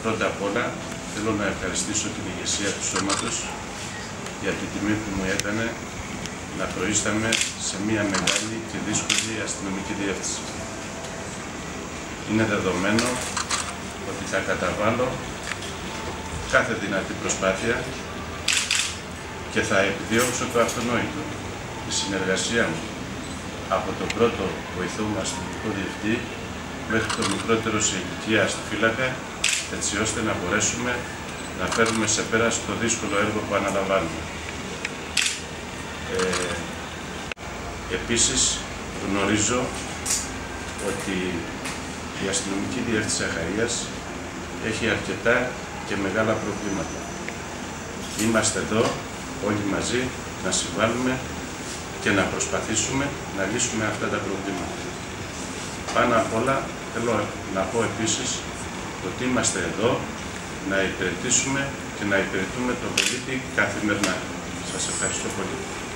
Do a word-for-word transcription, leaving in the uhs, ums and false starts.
Πρώτα απ' όλα θέλω να ευχαριστήσω την ηγεσία του σώματος για την τιμή που μου έκανε να προείσταμαι σε μια μεγάλη και δύσκολη αστυνομική διεύθυνση. Είναι δεδομένο ότι θα καταβάλω κάθε δυνατή προσπάθεια και θα επιδιώξω το αυτονόητο, τη συνεργασία μου από τον πρώτο βοηθό μου αστυνομικό διευθυντή μέχρι το μικρότερο σε ηλικία αστυφύλακα, έτσι ώστε να μπορέσουμε να φέρουμε σε πέρα στο δύσκολο έργο που αναλαμβάνουμε. Ε, επίσης γνωρίζω ότι η αστυνομική διεύθυνση Αχαΐας έχει αρκετά και μεγάλα προβλήματα. Είμαστε εδώ όλοι μαζί να συμβάλλουμε και να προσπαθήσουμε να λύσουμε αυτά τα προβλήματα. Πάνω απ' όλα θέλω να πω επίσης ότι είμαστε εδώ να υπηρετήσουμε και να υπηρετούμε τον πολίτη καθημερινά. Σας ευχαριστώ πολύ.